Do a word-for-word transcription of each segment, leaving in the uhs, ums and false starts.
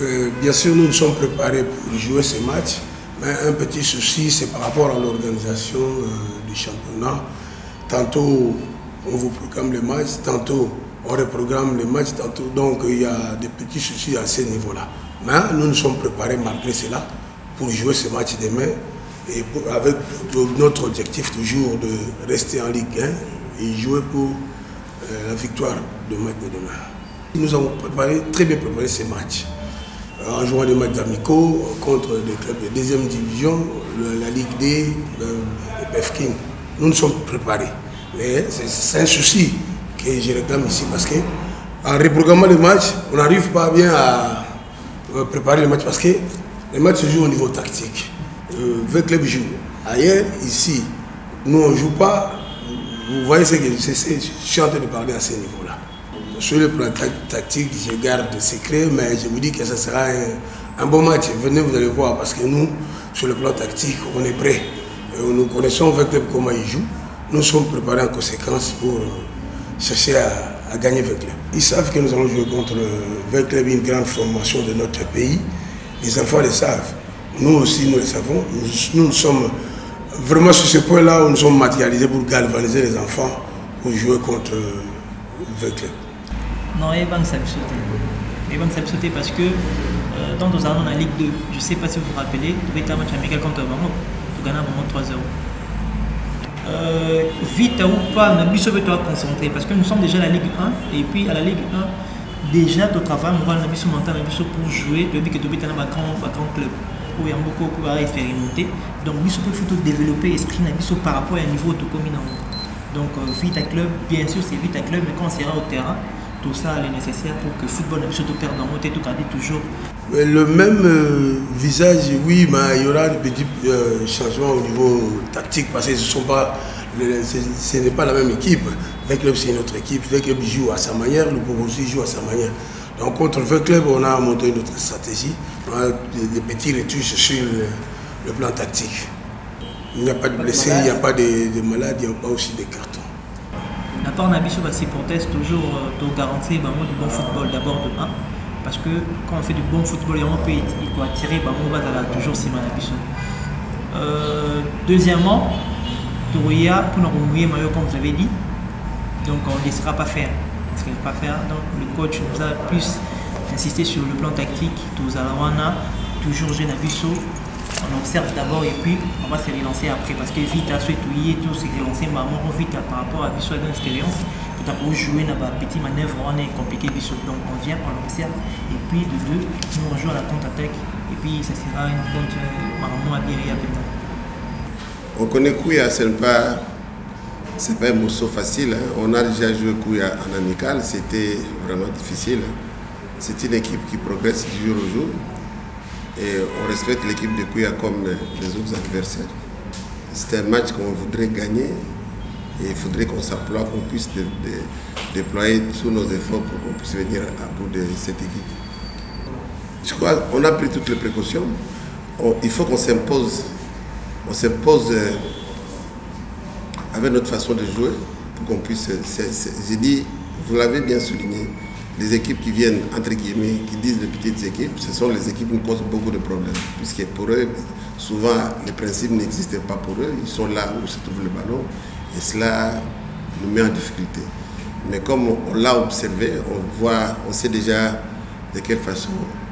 Euh, bien sûr, nous nous sommes préparés pour jouer ces matchs, mais un petit souci, c'est par rapport à l'organisation euh, du championnat. Tantôt, on vous programme les matchs, tantôt, on reprogramme les matchs, tantôt, donc il y a des petits soucis à ce niveau-là. Mais nous nous sommes préparés malgré cela pour jouer ce match demain et pour, avec notre objectif toujours de rester en Ligue un et jouer pour euh, la victoire de match de demain. Nous avons préparé, très bien préparé ces matchs en jouant des matchs amicaux contre des clubs de deuxième division, le, la Ligue D, le, le P F King. Nous nous sommes préparés. Mais c'est un souci que je réclame ici parce qu'en reprogrammant les matchs, on n'arrive pas bien à préparer les matchs parce que les matchs se jouent au niveau tactique. Le club joue. Ailleurs, ici, nous on ne joue pas. Vous voyez ce que je, je suis en train de parler à ce niveau-là. Sur le plan tactique, je garde le secret, mais je vous dis que ce sera un, un bon match. Venez, vous allez voir, parce que nous, sur le plan tactique, on est prêts. Nous connaissons le club comment il joue. Nous sommes préparés en conséquence pour chercher à, à gagner le club. Ils savent que nous allons jouer contre le club, une grande formation de notre pays. Les enfants le savent. Nous aussi, nous le savons. Nous, nous sommes vraiment sur ce point-là où nous sommes matérialisés pour galvaniser les enfants pour jouer contre le club. Non, il va sauter. Il va sauter parce que euh, dans nos années en Ligue deux, je ne sais pas si vous vous rappelez, vous avez un match amical contre Bamako, vous gagnez vraiment trois zéro. Euh, vite ou pas, on a besoin de concentrer parce que nous sommes déjà à la Ligue un et puis à la Ligue un, déjà de travail, on va a besoin mental pour jouer depuis que tu es dans un grand club où il y a beaucoup de expérimenter. Donc, il faut développer l'esprit par rapport à un niveau de commune. Donc, euh, vite à club, bien sûr, c'est vite à club, mais quand on sera au terrain, tout ça est nécessaire pour que le football ne puisse pas perdre dans tout garder toujours. Le même euh, visage, oui, mais il y aura des petits euh, changements au niveau tactique parce que ce n'est pas la même équipe. Le club, c'est une autre équipe. Le club joue à sa manière, le Pogo aussi joue à sa manière. Donc, contre le club, on a monté une autre stratégie. On a des, des petits retouches sur le, le plan tactique. Il n'y a pas de blessés, il n'y a pas de, de malades, il n'y a pas aussi de cartons. La part d'un bichot c'est pour tester toujours euh, de garantir bah, du bon football d'abord de un. Parce que quand on fait du bon football, on peut il faut attirer, bah, on va toujours si mal à bichot. Euh, deuxièmement, Touria pour nous mouiller maillot comme vous avez dit. Donc on ne laissera pas faire. On ne laissera pas faire. Donc le coach nous a plus insisté sur le plan tactique. Tous à la toujours jeune à bichot. On observe d'abord et puis on va se relancer après parce que vite à souhaiter tout se relancer maman vite par rapport à Bissot d'une expérience pour jouer dans la petite manœuvre on est compliqué Bissot donc on vient on observe et puis de deux nous on joue à la contre-attaque et puis ça sera une bonne maman à guérir rapidement. On connaît Kouya, c'est pas c'est pas un morceau facile, hein. On a déjà joué Kouya en amical, c'était vraiment difficile. C'est une équipe qui progresse du jour au jour. Et on respecte l'équipe de Kouya comme les autres adversaires. C'est un match qu'on voudrait gagner et il faudrait qu'on s'emploie, qu'on puisse de, de, déployer tous nos efforts pour qu'on puisse venir à bout de cette équipe. Je crois qu'on a pris toutes les précautions. On, il faut qu'on s'impose. On s'impose euh, avec notre façon de jouer pour qu'on puisse... J'ai dit, vous l'avez bien souligné, les équipes qui viennent, entre guillemets, qui disent les petites équipes, ce sont les équipes qui nous posent beaucoup de problèmes. Puisque pour eux, souvent, les principes n'existent pas pour eux. Ils sont là où se trouve le ballon. Et cela nous met en difficulté. Mais comme on l'a observé, on voit, on sait déjà de quelle façon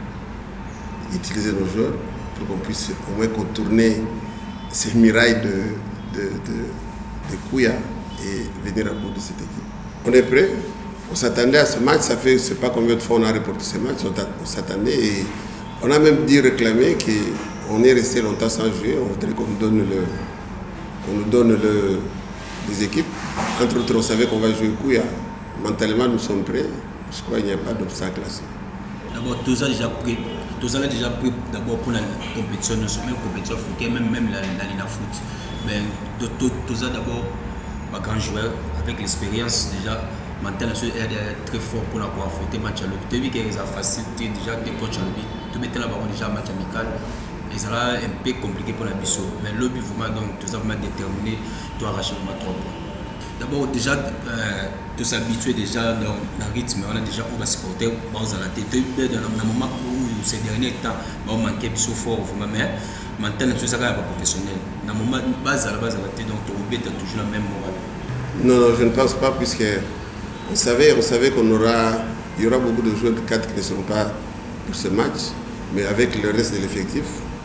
utiliser nos joueurs pour qu'on puisse au moins contourner ces murailles de, de, de, de Kouya et venir à bout de cette équipe. On est prêt. On s'attendait à ce match, ça fait, je ne sais pas combien de fois on a reporté ce match, on s'attendait et on a même dit réclamer qu'on est resté longtemps sans jouer, on voudrait qu'on nous donne, le, qu'on nous donne le, les équipes. Entre autres, on savait qu'on va jouer Kouya. Mentalement, nous sommes prêts, je crois qu'il n'y a pas d'obstacle à ça. D'abord, tous a déjà pris, tous a déjà pris d'abord pour la compétition, même compétition foot, même, même la, la Ligue foot. Mais tous a d'abord un grand joueur avec l'expérience déjà. Maintenant, est très fort pour pouvoir affronter le match à l'autre. Tu as vu qu'ils ont facilité déjà des coachs à l'objet. Tu mettais là-bas déjà un match amical. Et ça sera un peu compliqué pour la Bissot. Mais le but, vraiment, donc, tout ça vraiment déterminé, tu arracher vraiment trois points. D'abord, déjà, euh, tu s'habituer déjà dans le rythme. On a déjà on va supporter dans la tête. Dans le moment où ces derniers temps, on manquait de fort, mais maintenant, tout ça est pas professionnel. Dans le moment, base à la base, donc tu as toujours la même morale. Non, non, je ne pense pas, puisque on savait, on savait qu'on aura, il y aura beaucoup de joueurs de cadre qui ne seront pas pour ce match, mais avec le reste de l'effectif,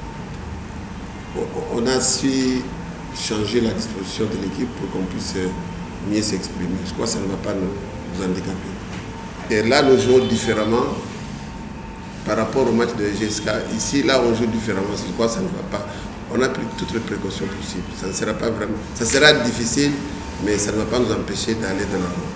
on a su changer la disposition de l'équipe pour qu'on puisse mieux s'exprimer. Je crois que ça ne va pas nous, nous handicaper. Et là, nous jouons différemment par rapport au match de G S K. Ici, là, on joue différemment. Je crois que ça ne va pas. On a pris toutes les précautions possibles. Ça ne sera pas vraiment. Ça sera difficile, mais ça ne va pas nous empêcher d'aller de l'avant.